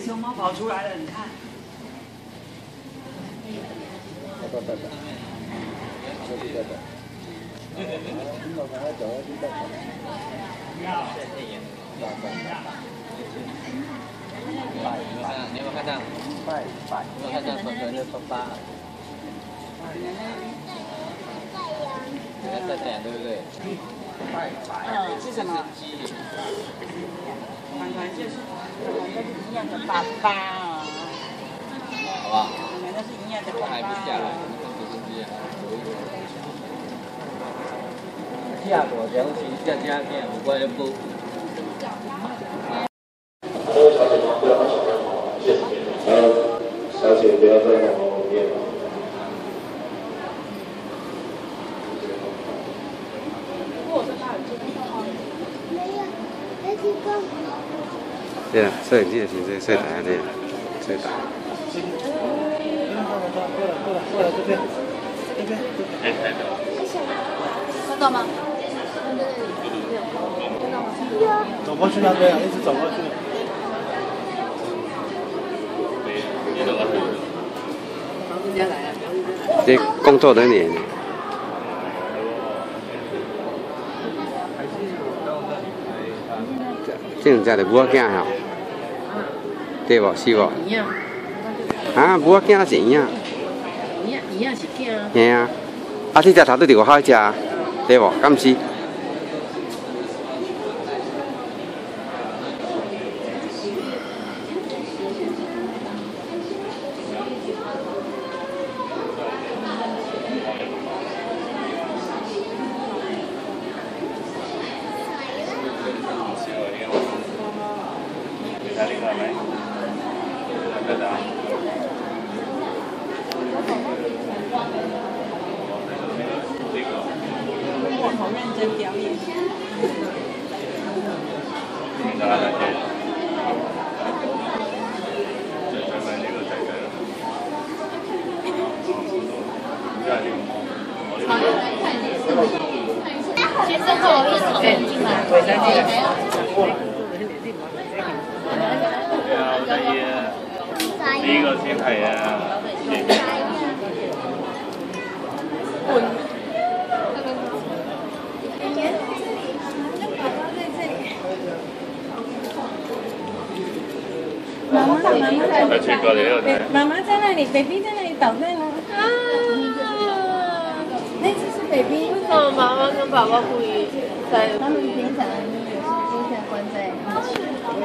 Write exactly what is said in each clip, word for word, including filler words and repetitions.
熊猫跑出来了，你看。 拜拜拜拜，拜拜拜拜。你老看他走了就拜拜。拜拜拜。 你有没有看到？ 拜拜。 有没有看到粉粉的爸爸？在在讲对不对？ 拜拜。 嗯，是什么？团团就是团团都是一样的爸爸哦。 好不好？ 你们都是一样的爸爸。 还不下来，直升机啊！ 下过两期，下加面，五块不。 各位小姐们，不要让小朋友谢谢。然后，小姐不要再弄我面了。 对啦，摄影机的形式摄台啊，对啦，摄台。 过来过来过来这边，这边。 看到吗？ 走过去那边，一直走过去。 这工作人员。这种家的母仔吼，对无？是无？啊，母仔是一样。 一样一样是囝。 嘿啊，啊，这只头拄伫外口食，对无？敢是？ 好认真表演。 其实我是从进来，对，进来。 第一个先睇啊。 妈妈，妈妈在来去过来。 妈妈在那里 ，baby 在那里倒在那。啊！那只是 baby。为什么妈妈跟爸爸不一在？他们平常有时候经常关在一起。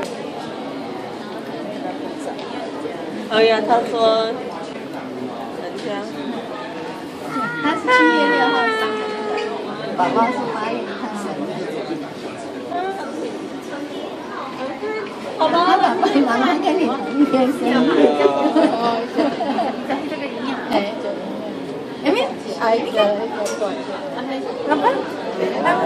哎呀，他说人家他是七月六号生的，宝宝是八月一号生的。好吧，他爸爸妈妈跟你同一天生日，这个一样。哎，有没有？哎，一个，老爸，那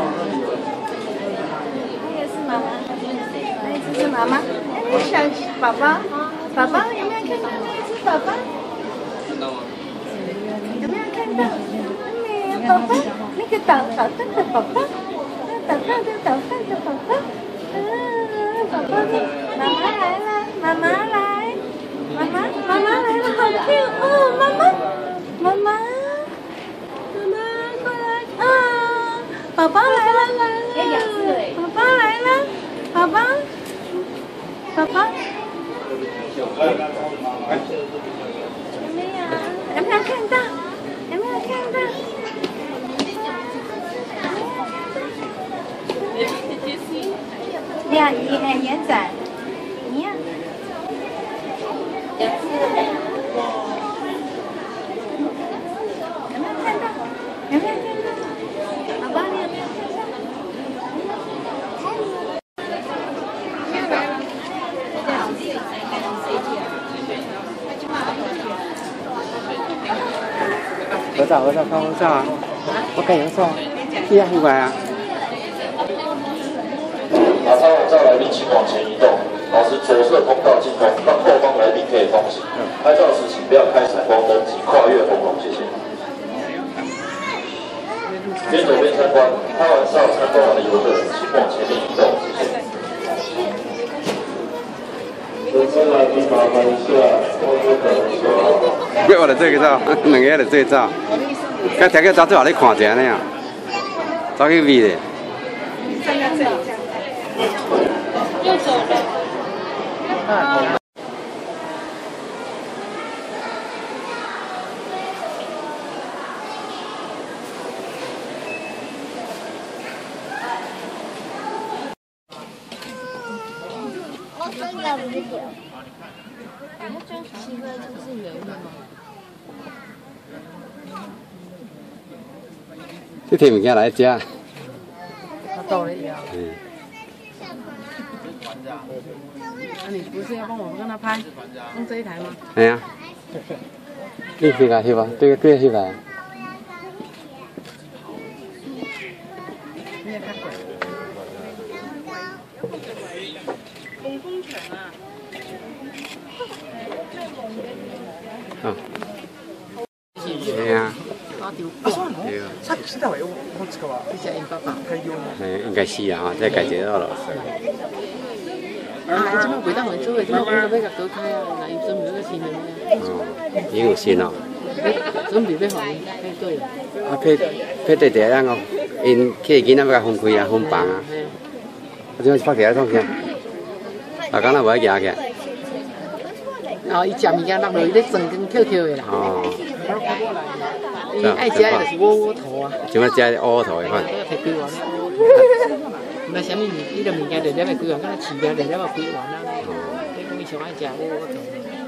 个是妈妈，那一只是妈妈，哎，那小宝宝，宝宝有没有看到那一只宝宝？ 看到吗？ 有没有看到？没有，宝宝，那个捣捣蛋的宝宝，捣蛋的捣蛋的宝宝，啊，宝宝的妈妈来了，妈妈来，妈妈妈妈来了，好 Q 哦，妈妈妈妈妈妈过来啊，宝宝来了来了，宝宝来了，宝宝宝宝。有没有？有没有看到？有没有看到？呀，延延展，一样。两次。有没有看到？有没有看到？宝宝，你有没有看到？ 合照合照看合照啊！我看合照，一样一百啊。 马上照来宾请往前移动，保持左侧通道进攻，让后方来宾可以通行。拍照时请不要开闪光灯及跨越红龙，谢谢。边走边参观，拍完照参观完的游客请往前面移动，谢谢。合照来宾麻烦一下，我这个我来做个照，两个来做照。刚才个早最后咧看一下呢，早去味咧。 又走了。啊。 这摕物件来食。 我到了呀。 嗯。 那你不是要帮我跟他拍，用这一台吗？ 哎呀。你翕个翕吧，对个对翕来。 你也看过。龙凤犬啊。 啊。哎呀。 あ、そうなの？さっきしてたわよ、こっち側。じゃあ、インパパ、大量の。 哎，应该是啊，这改节奏了。 啊，你怎么回到杭州？怎么我俾入到街啊？嗱，要準備嗰個錢嘅。 哦，已經有線咯。 準備俾學你配對。 啊，配配對對啊！我因去囡仔要甲分開啊，分房啊。我點解拍起來創啥？大家那無愛夾嘅。 哦，伊食物件落落去咧，整根跳跳嘅啦。 哦。 伊愛食的就是窩窩頭啊， 怎麼食窩窩頭嘅款？ 摕幾丸咧窩窩頭，唔係啥物物，伊個物件就了咪幾丸，敢若飼了就了咪幾丸啦。你講伊上愛食窩窩頭。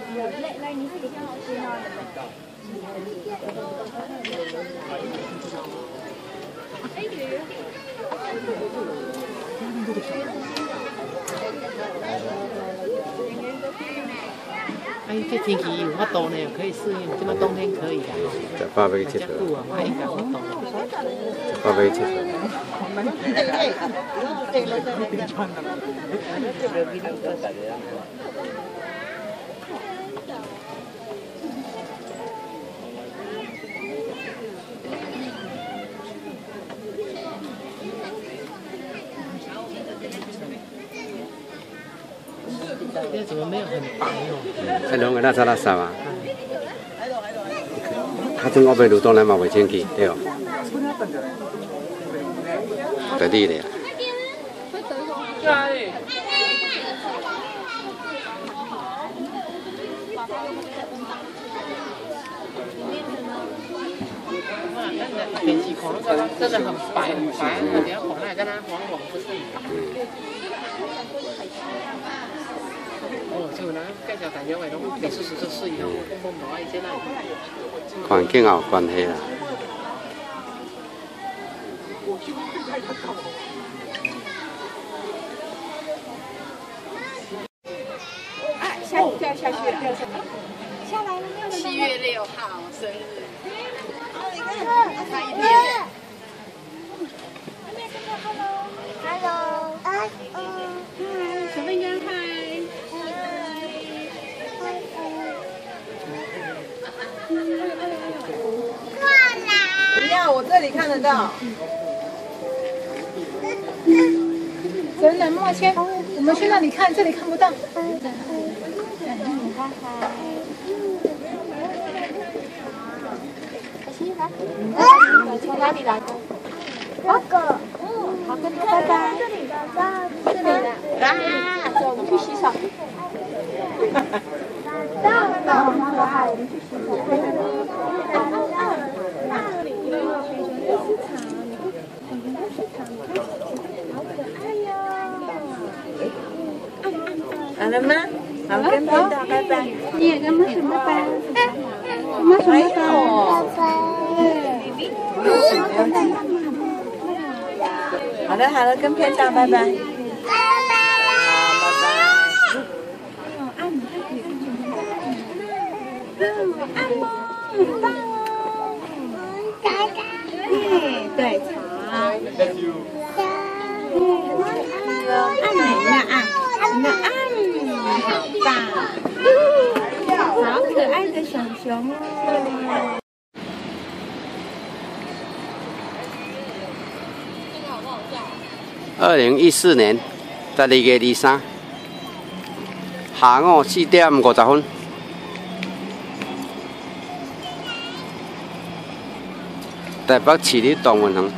哎，这天气有法度呢，可以适应。这么冬天可以的。 在八百七十。 久啊，我应该法度。 八百七十。 这怎么没有很白哦？ 哎，两个那啥那啥啊？他从我边路当然嘛袂清气，对哦。在地的。 天气可能真的很白很白，等下黄来跟它黄黄不是很白。哦，就那介紹大家為攏幾歲歲歲以後，我唔愛即係。 環境也有關係啦。 啊，下掉下去了，掉下来，下来了没有？七月六號生日。哦，你看，差一點。Hello，啊，嗯，小笨羊嗨。不要，我这里看得到。 真的，妈妈先，我们去那里看，这里看不到。从哪里来的？那个，嗯，好，跟他拜拜。这里的，这里的。啊，走，我们去洗手。到了，到了，我们去洗手。 好了吗？好，跟爸爸拜拜。 你也跟妈什么拜？妈什么拜？ 好了好了，跟片长拜拜。拜拜。好，拜拜。按摩，按摩，很棒哦。嘎嘎。对，好。按哪个按？那按。好棒，好可爱的小熊哦！ 二零一四年，十二月二三， 下午四点五十分。台北市立动物园。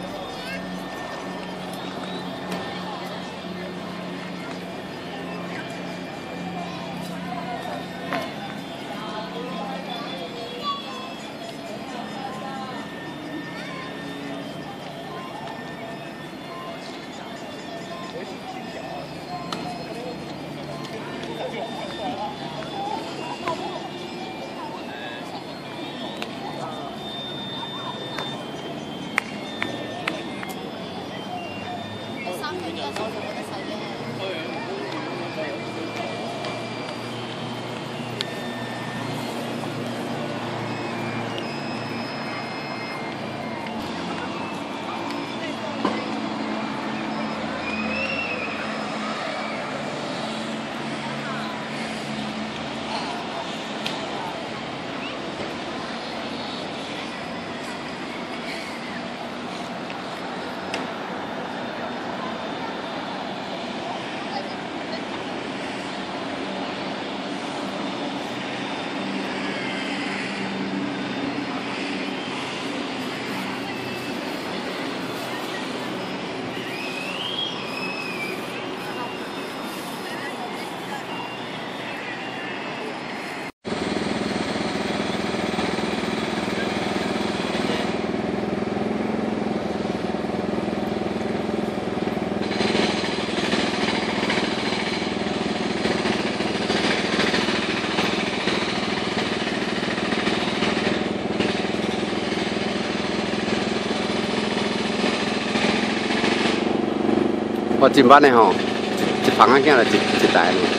我真捌的吼，一棚仔囝就一一台咯。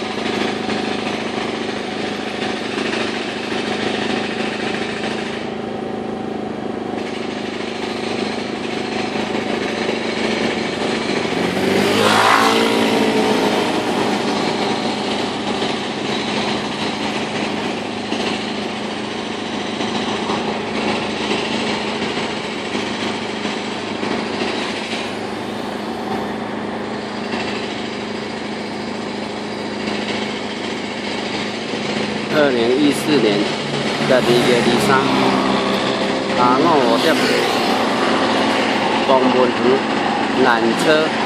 二零一四年十二月二三，下午五点，公文园缆车。